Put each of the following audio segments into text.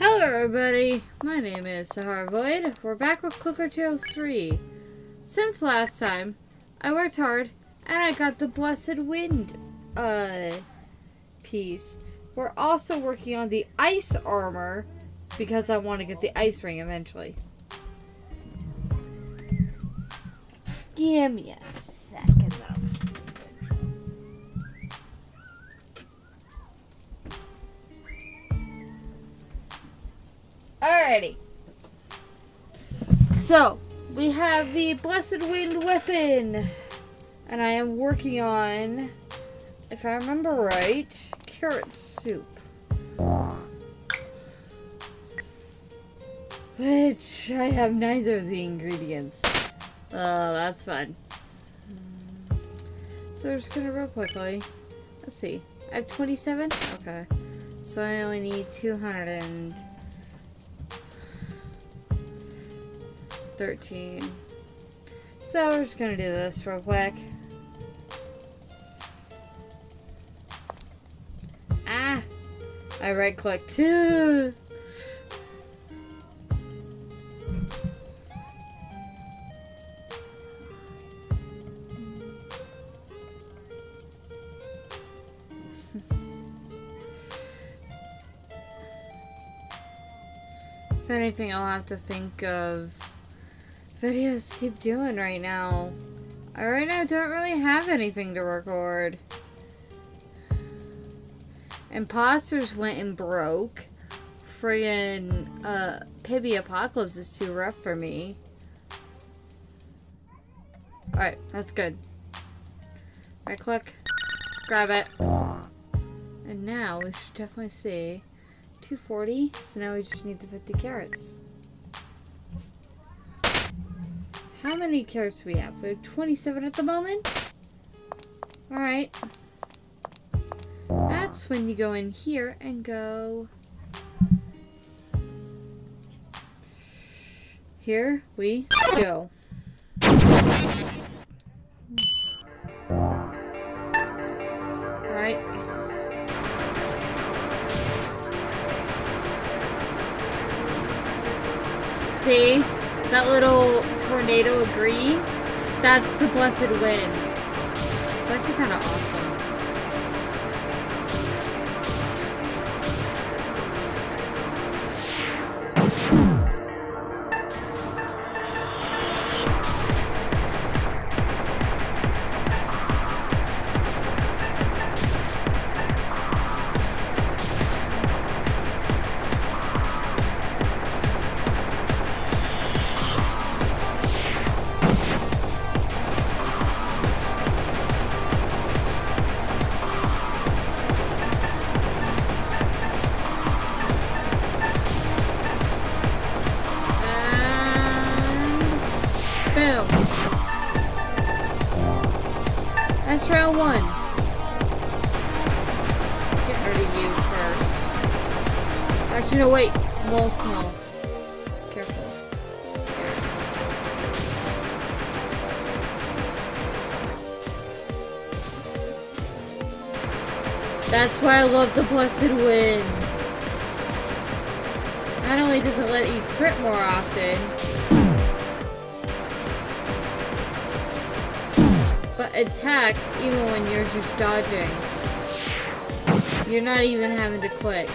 Hello everybody, my name is Sahara Void. We're back with Clickertale 3. Since last time, I worked hard and I got the Blessed Wind piece. We're also working on the ice armor because I want to get the ice ring eventually. Give me a second though. Alrighty. So, we have the Blessed Wind weapon. And I am working on, if I remember right, carrot soup. Which I have neither of the ingredients. Oh, that's fun. So we're just gonna real quickly. Let's see. I have 27? Okay. So I only need 213. So we're just gonna do this real quick. Ah! I right clicked too. If anything, I'll have to think of videos to keep doing right now. I right now don't really have anything to record. Imposters went and broke. Friggin' Pibby Apocalypse is too rough for me. Alright, that's good. Right click. Grab it. And now we should definitely see 240. So now we just need the 50 carrots. How many carrots do we have? We have 27 at the moment. Alright. That's when you go in here and go. Here we go. Alright. See? That little tornado of green? That's the Blessed Wind. It's actually kind of awesome. That's round one. Get rid of you first. Actually, no, wait. Small. Careful. That's why I love the Blessed Wind. Not only does it let you crit more often, but attacks even when you're just dodging. You're not even having to click.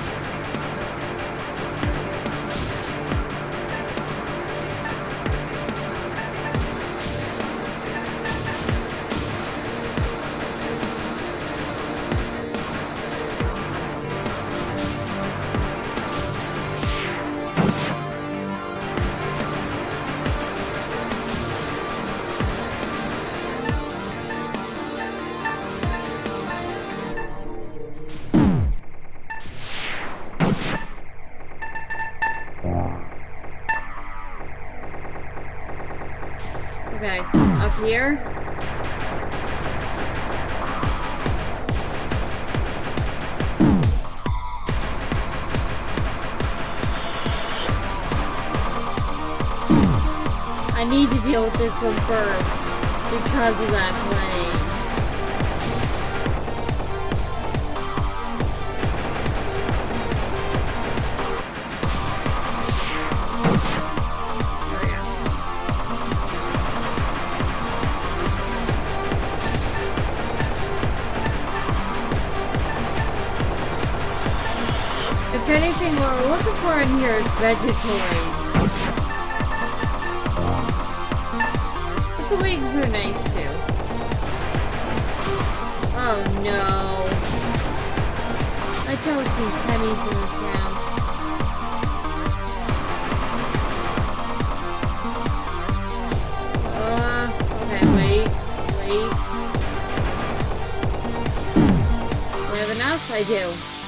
Okay, up here. I need to deal with this one first because of that plane. If anything, what we're looking for in here is Vegetoids. But the wings are nice too. Oh no. That tells me Temmie's in this round. Okay, wait. Do I have enough? I do.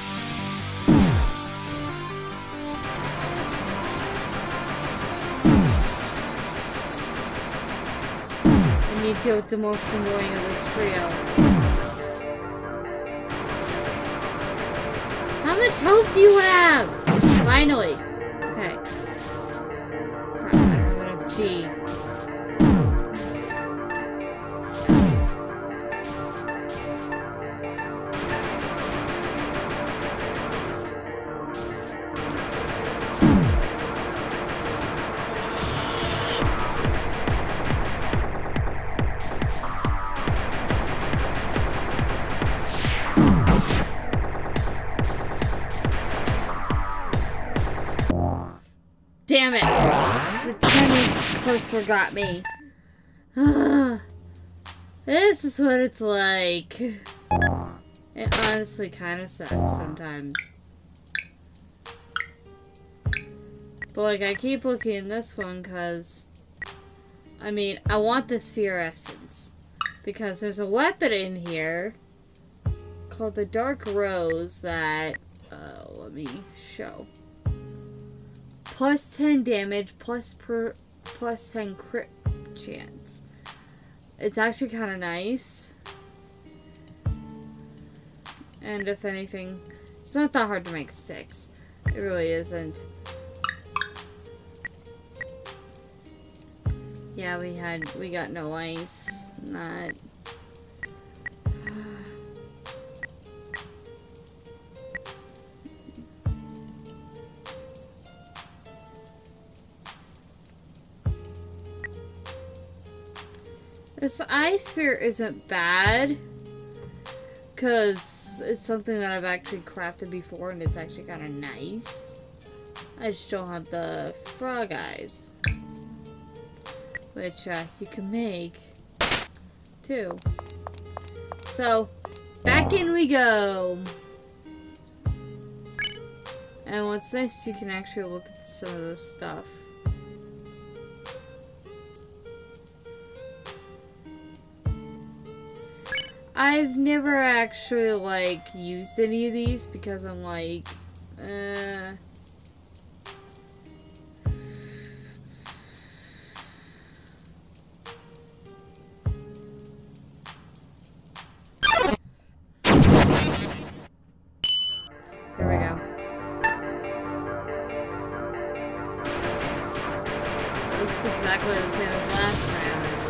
I need to deal with the most annoying of this trio. How much hope do you have? Finally. Okay. Crap, I don't have enough G. Damn it! The tiny cursor got me. This is what it's like. It honestly kind of sucks sometimes. But like, I keep looking in this one because, I mean, I want the sphere essence. Because there's a weapon in here called the Dark Rose that, let me show. Plus 10 damage, plus 10 crit chance. It's actually kind of nice. And if anything, it's not that hard to make sticks. It really isn't. Yeah, we got no ice. Not. This ice sphere isn't bad, because it's something that I've actually crafted before and it's actually kind of nice. I just don't have the frog eyes, which you can make too. So, back in we go. And what's nice, you can actually look at some of this stuff. I've never actually, like, used any of these because I'm like, There we go. This is exactly the same as last round.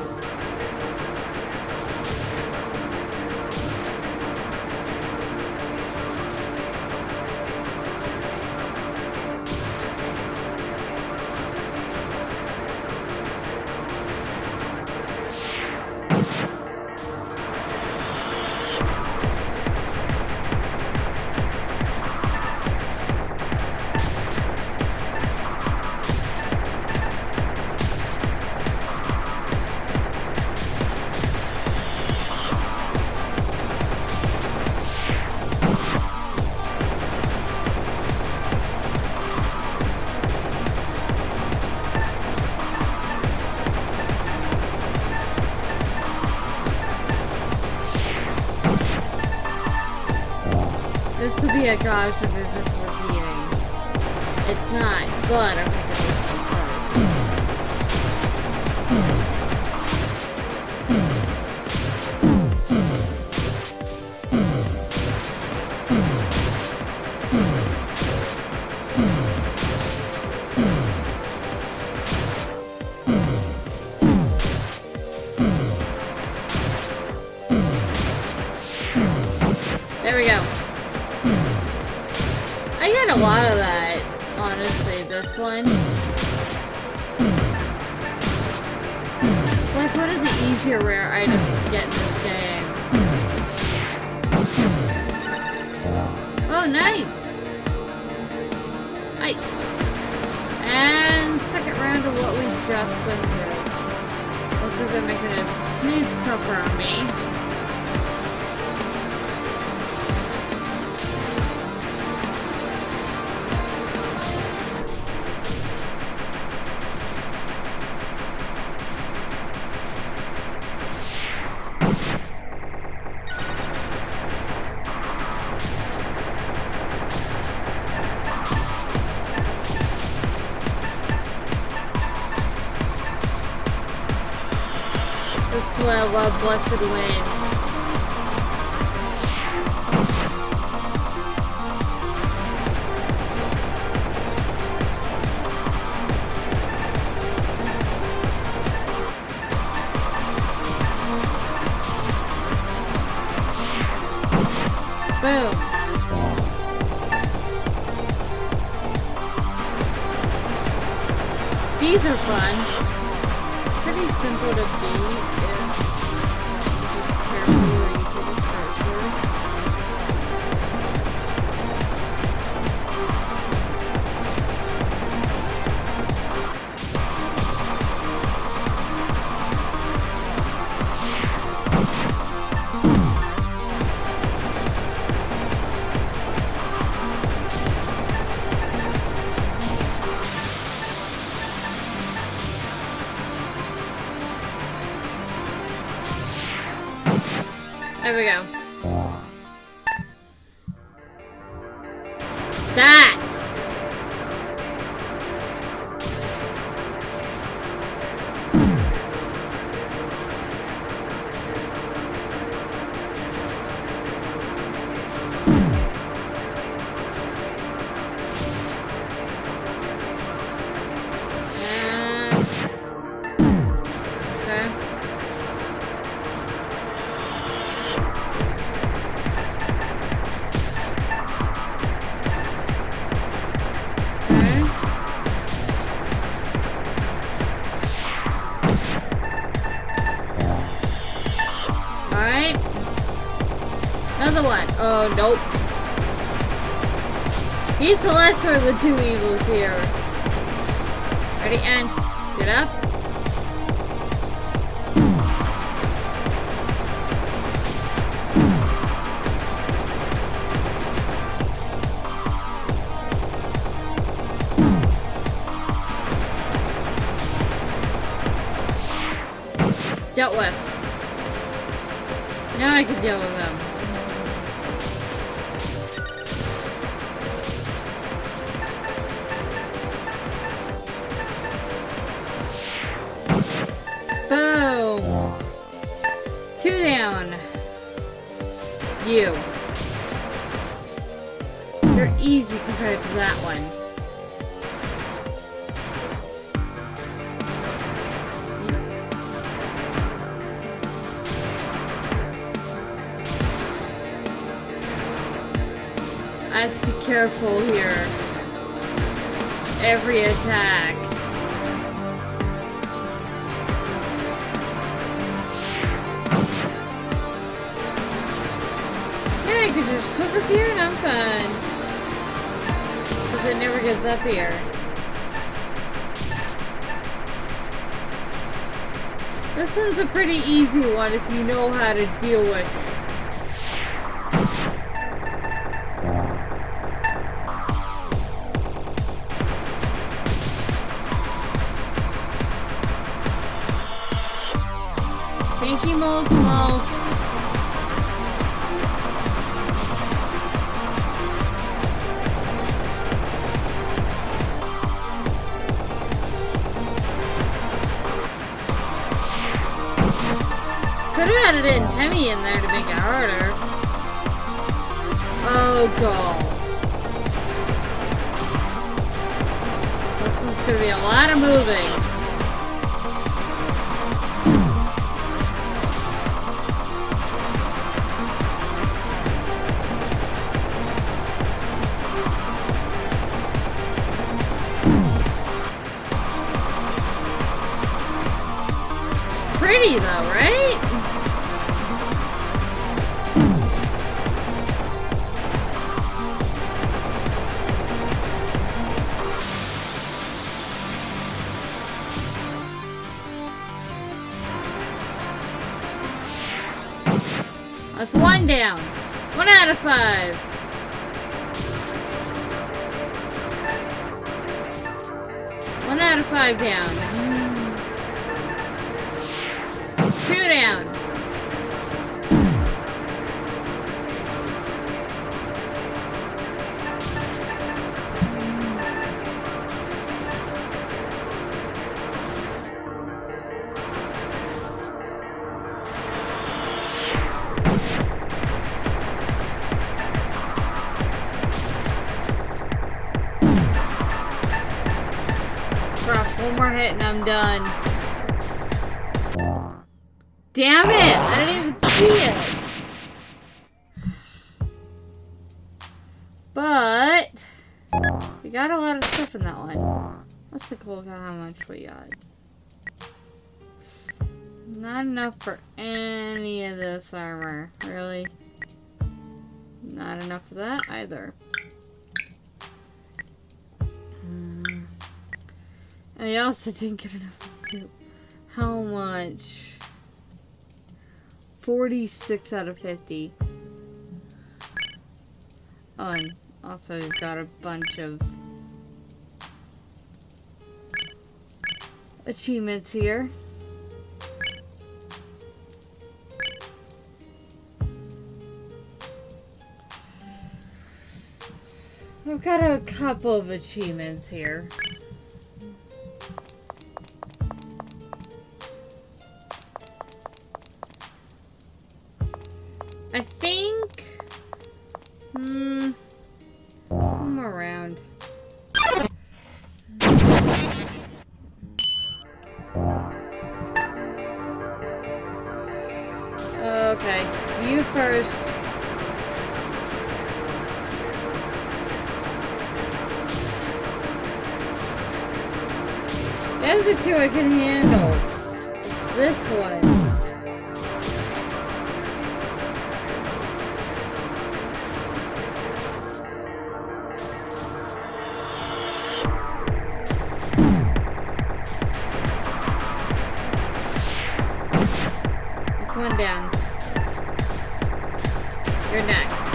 This would be a gouge if it's repeating. It's not, but I'm gonna do this one first. There we go. I got a lot of that, honestly, this one. It's like one of the easier rare items to get in this game. Oh, nice! Nice. And second round of what we just went through. Looks like they're making it a smidge tougher on me. Well, blessed wind. Boom. These are fun. Pretty simple to beat. There we go. That! Another one. Oh, nope. He's the lesser of the two evils here. Ready, and get up. Dealt with. Now I can deal with them. Boom! 2 down. You. You're easy compared to that one. I have to be careful here. Every attack. Yeah, I could just click up here and I'm fine. Because it never gets up here. This one's a pretty easy one if you know how to deal with it. Pinky Mole Small. Could have added in Temmie in there to make it harder. Oh god. This one's gonna be a lot of moving. Pretty though, right? That's 1 down. 1 out of 5. One out of 5 down. 2 down. One more hit and I'm done. Damn it! I didn't even see it. But we got a lot of stuff in that one. Let's take a look at how much we got. Not enough for any of this armor, really. Not enough for that either. I also didn't get enough of soup. How much? 46 out of 50. Oh, and also got a bunch of achievements here. I've got a couple of achievements here. I think, one more round. Okay, you first. That's the two I can handle. It's this one. One down. You're next.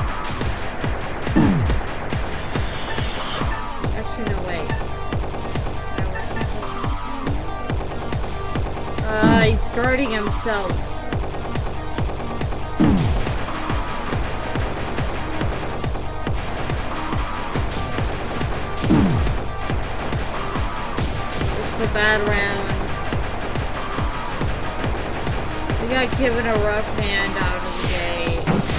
Actually, no, wait. He's guarding himself. This is a bad round. We got given a rough hand out of the gate.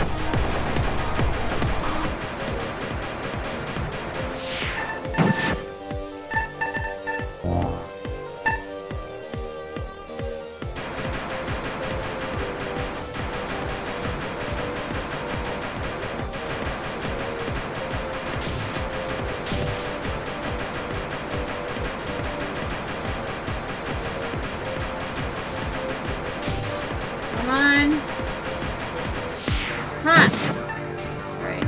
Come on. Pop. Right.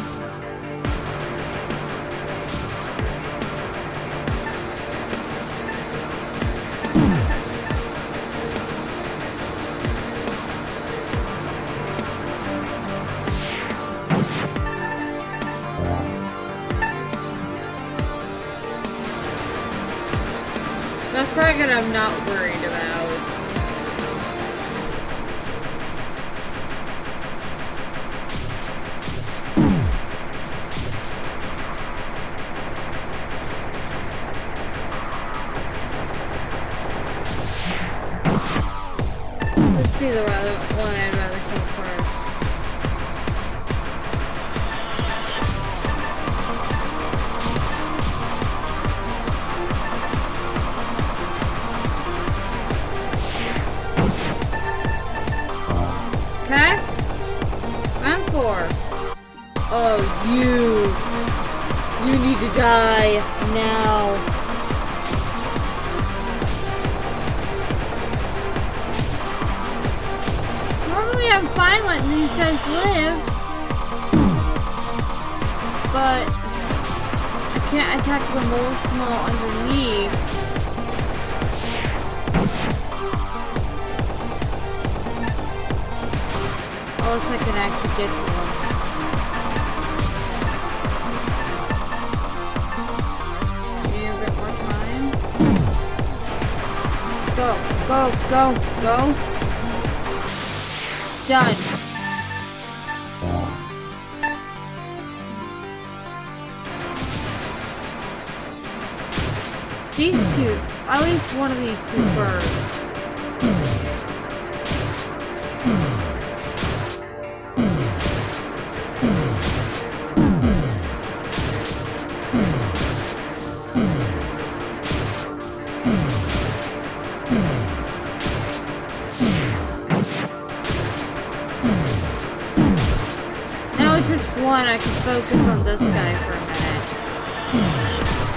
The frigate I'm not worried about. Be the one I'd rather kill first. Okay? Round 4. Oh, you need to die now. I'm fine letting these guys live, but I can't attack them both small underneath. Unless I can actually get to them. Need a bit more time. Go, go, go, go. Done. These two, at least one of these two birds. Now it's just one, I can focus on this guy for a minute.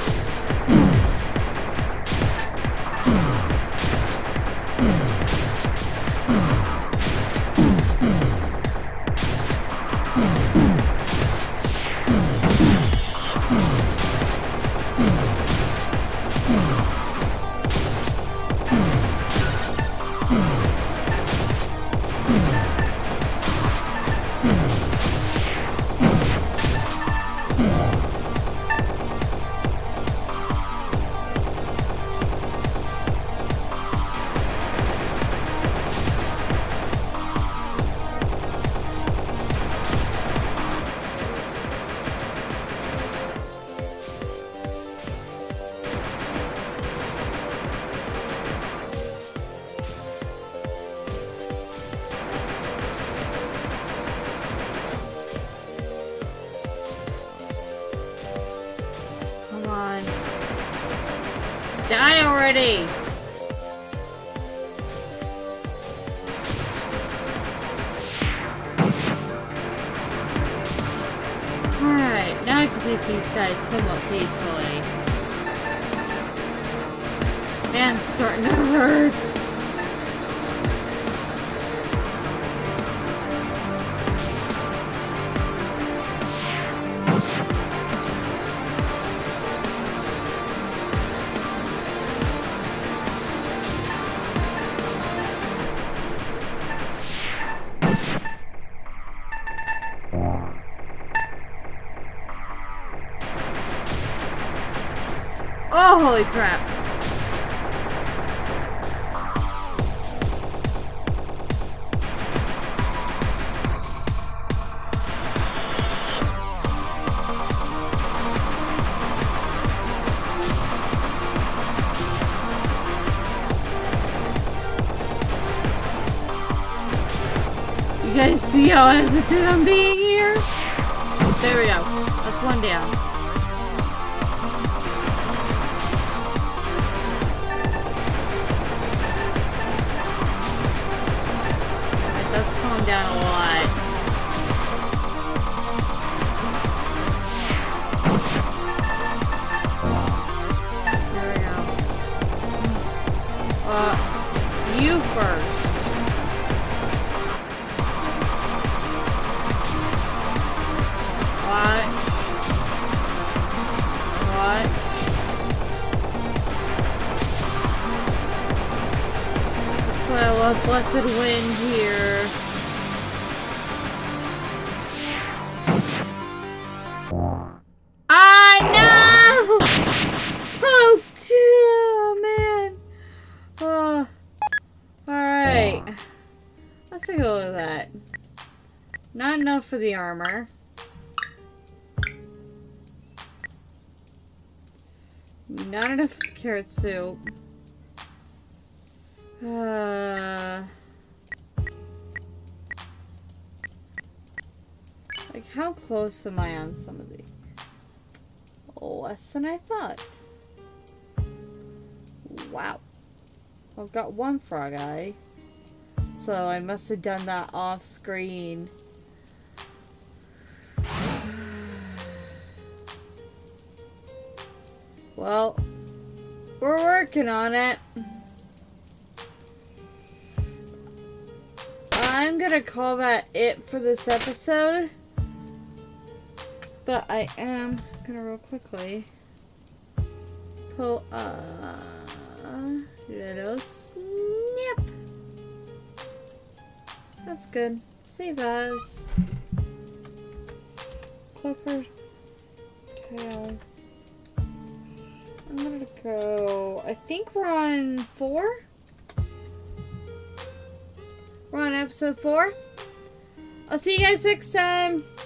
Die already! Alright, now I can take these guys somewhat peacefully. Man, it's starting to hurt! Oh, holy crap. You guys see how hesitant I'm being here? There we go. That's one down. Down a lot. There we go. You first. What? What? That's why I love Blessed Wind here. Let's take a look at that. Not enough for the armor. Not enough for the carrot soup. Like, how close am I on some of these? Less than I thought. Wow. I've got one frog eye. So I must have done that off screen. Well, we're working on it. I'm gonna call that it for this episode. But I am gonna real quickly pull a little snip. That's good. Save us. Clickertale. I'm gonna go. I think we're on 4. We're on episode 4. I'll see you guys next time.